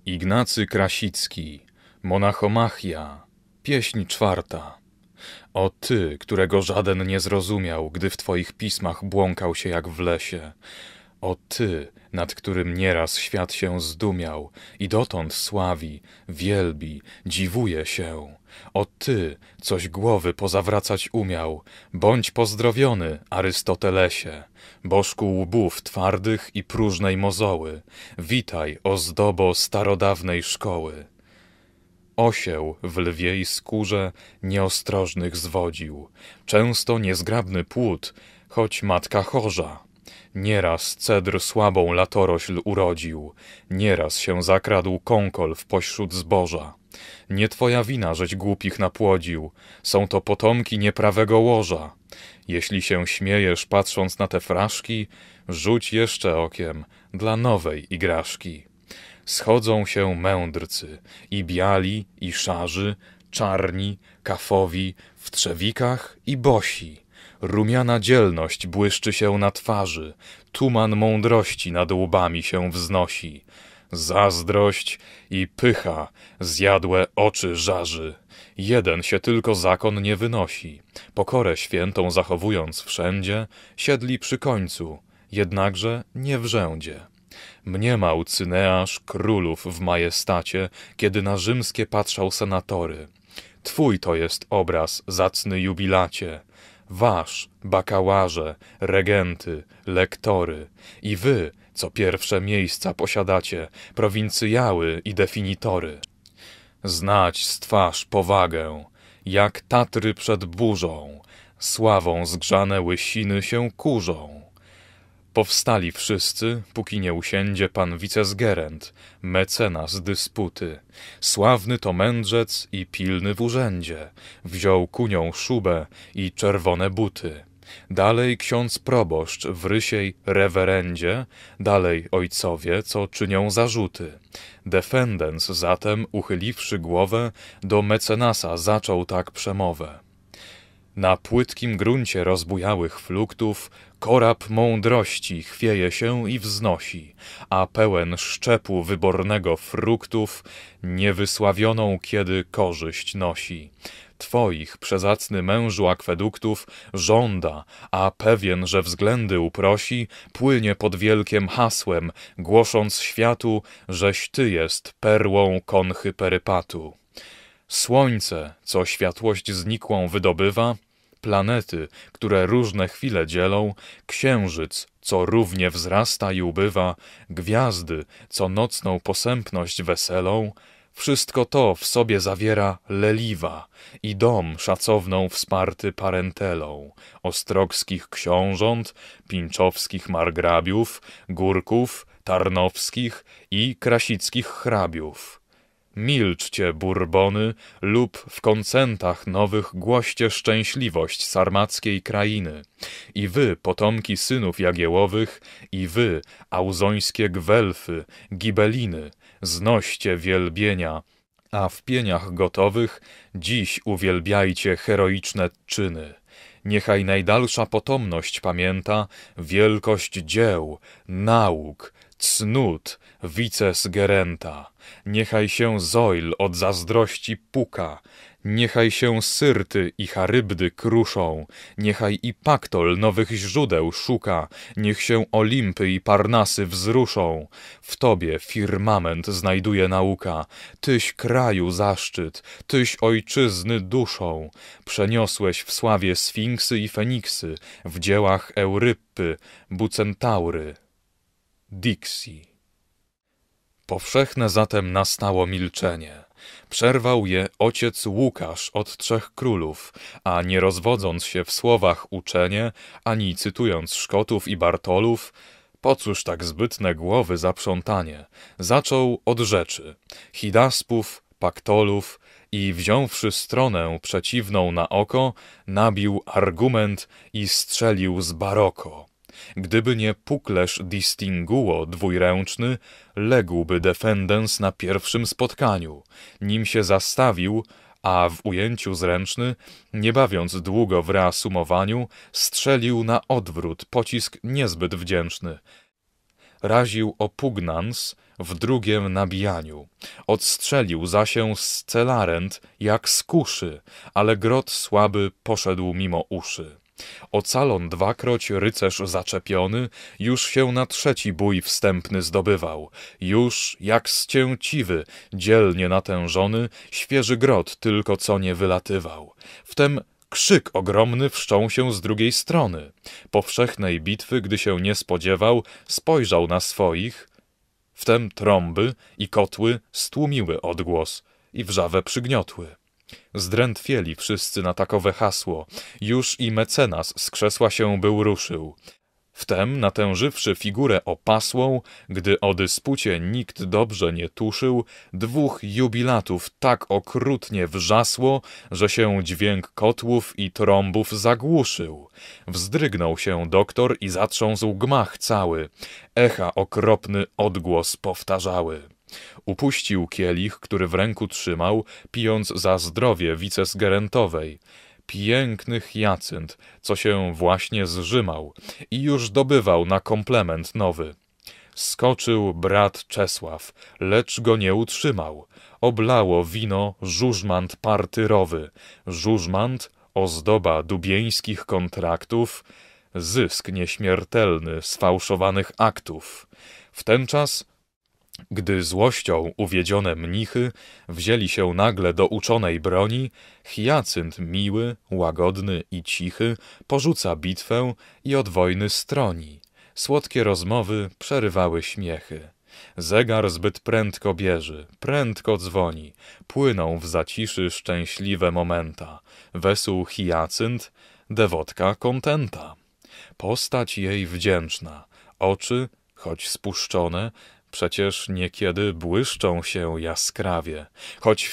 Ignacy Krasicki, Monachomachia, pieśń czwarta. O ty, którego żaden nie zrozumiał, gdy w twoich pismach błąkał się jak w lesie. O ty, nad którym nieraz świat się zdumiał i dotąd sławi, wielbi, dziwuje się. O ty, coś głowy pozawracać umiał, bądź pozdrowiony, Arystotelesie, bożku łbów twardych i próżnej mozoły, witaj, ozdobo starodawnej szkoły. Osieł w lwiej skórze nieostrożnych zwodził, często niezgrabny płód, choć matka chorza. Nieraz cedr słabą latorośl urodził, nieraz się zakradł kąkol w pośród zboża. Nie twoja wina, żeś głupich napłodził, są to potomki nieprawego łoża. Jeśli się śmiejesz, patrząc na te fraszki, rzuć jeszcze okiem dla nowej igraszki. Schodzą się mędrcy, i biali, i szarzy, czarni, kafowi, w trzewikach i bosi. Rumiana dzielność błyszczy się na twarzy, tuman mądrości nad łbami się wznosi. Zazdrość i pycha zjadłe oczy żarzy. Jeden się tylko zakon nie wynosi. Pokorę świętą zachowując wszędzie, siedli przy końcu, jednakże nie w rzędzie. Mniemał Cyneasz królów w majestacie, kiedy na rzymskie patrzał senatory. Twój to jest obraz, zacny jubilacie. Wasz, bakałarze, regenty, lektory i wy, co pierwsze miejsca posiadacie, prowincjały i definitory. Znać z twarz powagę, jak Tatry przed burzą, sławą zgrzane łysiny się kurzą. Powstali wszyscy, póki nie usiędzie pan wicesgerent, mecenas dysputy. Sławny to mędrzec i pilny w urzędzie, wziął kunią szubę i czerwone buty. Dalej ksiądz proboszcz w rysiej rewerendzie, dalej ojcowie, co czynią zarzuty. Defendens zatem, uchyliwszy głowę, do mecenasa zaczął tak przemowę. Na płytkim gruncie rozbujałych fluktów korab mądrości chwieje się i wznosi, a pełen szczepu wybornego fruktów niewysławioną kiedy korzyść nosi. Twoich, przezacny mężu akweduktów, żąda, a pewien, że względy uprosi, płynie pod wielkiem hasłem, głosząc światu, żeś ty jest perłą konchy perypatu. Słońce, co światłość znikłą wydobywa, planety, które różne chwile dzielą, księżyc, co równie wzrasta i ubywa, gwiazdy, co nocną posępność weselą, wszystko to w sobie zawiera leliwa i dom szacowną wsparty parentelą, ostrogskich książąt, pinczowskich margrabiów, górków, tarnowskich i krasickich hrabiów. Milczcie, Burbony, lub w koncentach nowych głoście szczęśliwość sarmackiej krainy. I wy, potomki synów Jagiełowych, i wy, auzońskie Gwelfy, Gibeliny, znoście wielbienia, a w pieniach gotowych dziś uwielbiajcie heroiczne czyny. Niechaj najdalsza potomność pamięta wielkość dzieł, nauk, cnót wicesgerenta. Niechaj się Zoil od zazdrości puka, niechaj się Syrty i Charybdy kruszą, niechaj i Paktol nowych źródeł szuka, niech się Olimpy i Parnasy wzruszą. W tobie firmament znajduje nauka, tyś kraju zaszczyt, tyś ojczyzny duszą. Przeniosłeś w sławie Sfinksy i Feniksy, w dziełach Euryppy, Bucentaury. Dixi. Powszechne zatem nastało milczenie. Przerwał je ojciec Łukasz od trzech królów, a nie rozwodząc się w słowach uczenie, ani cytując Szkotów i Bartolów, po cóż tak zbytne głowy zaprzątanie, zaczął od rzeczy, Hidaspów, Paktolów i wziąwszy stronę przeciwną na oko, nabił argument i strzelił z baroko. Gdyby nie puklerz distinguo dwujręczny, ległby defendens na pierwszym spotkaniu. Nim się zastawił, a w ujęciu zręczny, nie bawiąc długo w reasumowaniu, strzelił na odwrót pocisk niezbyt wdzięczny. Raził o pugnans, w drugiem nabijaniu. Odstrzelił zasię z celarent jak z kuszy, ale grot słaby poszedł mimo uszy. Ocalon dwakroć rycerz zaczepiony, już się na trzeci bój wstępny zdobywał. Już, jak zcięciwy, dzielnie natężony, świeży grot tylko co nie wylatywał. Wtem krzyk ogromny wszczął się z drugiej strony. Powszechnej bitwy, gdy się nie spodziewał, spojrzał na swoich. Wtem trąby i kotły stłumiły odgłos i wrzawę przygniotły. Zdrętwieli wszyscy na takowe hasło. Już i mecenas z krzesła się był ruszył. Wtem, natężywszy figurę opasłą, gdy o dyspucie nikt dobrze nie tuszył, dwóch jubilatów tak okrutnie wrzasło, że się dźwięk kotłów i trąbów zagłuszył. Wzdrygnął się doktor i zatrząsł gmach cały. Echa okropny odgłos powtarzały. Upuścił kielich, który w ręku trzymał, pijąc za zdrowie wicesgerentowej. Piękny Hyacynt, co się właśnie zrzymał i już dobywał na komplement nowy. Skoczył brat Czesław, lecz go nie utrzymał. Oblało wino żużmant partyrowy. Żużmant, ozdoba dubieńskich kontraktów, zysk nieśmiertelny sfałszowanych aktów. W ten czas, gdy złością uwiedzione mnichy wzięli się nagle do uczonej broni, Hyacynt miły, łagodny i cichy porzuca bitwę i od wojny stroni. Słodkie rozmowy przerywały śmiechy. Zegar zbyt prędko bieży, prędko dzwoni. Płyną w zaciszy szczęśliwe momenta. Wesół Hyacynt, dewotka kontenta. Postać jej wdzięczna, oczy, choć spuszczone, przecież niekiedy błyszczą się jaskrawie, choć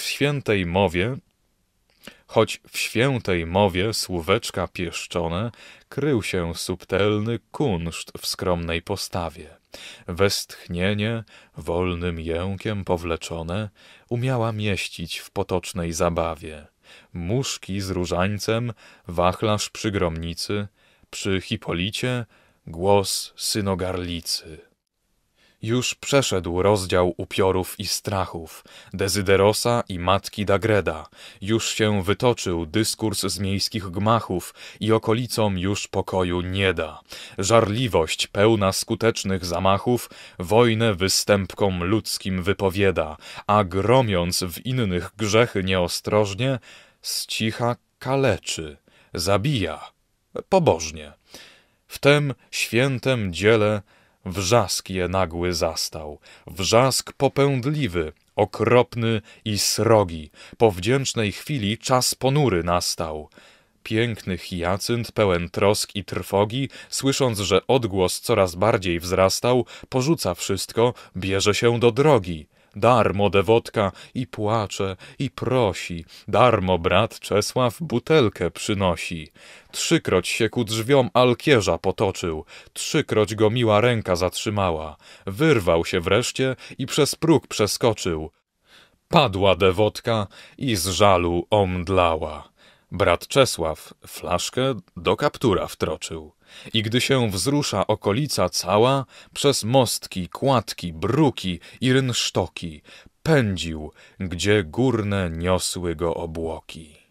w świętej mowie słóweczka pieszczone krył się subtelny kunszt w skromnej postawie. Westchnienie, wolnym jękiem powleczone, umiała mieścić w potocznej zabawie. Muszki z różańcem, wachlarz przy gromnicy, przy Hipolicie głos synogarlicy. Już przeszedł rozdział upiorów i strachów, Dezyderosa i matki Dagreda. Już się wytoczył dyskurs z miejskich gmachów i okolicom już pokoju nie da. Żarliwość pełna skutecznych zamachów wojnę występkom ludzkim wypowiada, a gromiąc w innych grzechy nieostrożnie, z cicha kaleczy, zabija, pobożnie. Wtem świętem dziele wrzask je nagły zastał, wrzask popędliwy, okropny i srogi. Po wdzięcznej chwili czas ponury nastał. Piękny Hyacynt, pełen trosk i trwogi, słysząc, że odgłos coraz bardziej wzrastał, porzuca wszystko, bierze się do drogi. Darmo dewotka i płacze, i prosi, darmo brat Czesław butelkę przynosi. Trzykroć się ku drzwiom Alkierza potoczył, trzykroć go miła ręka zatrzymała. Wyrwał się wreszcie i przez próg przeskoczył. Padła dewotka i z żalu omdlała. Brat Czesław flaszkę do kaptura wtroczył. I gdy się wzrusza okolica cała, przez mostki, kładki, bruki i rynsztoki pędził, gdzie górne niosły go obłoki.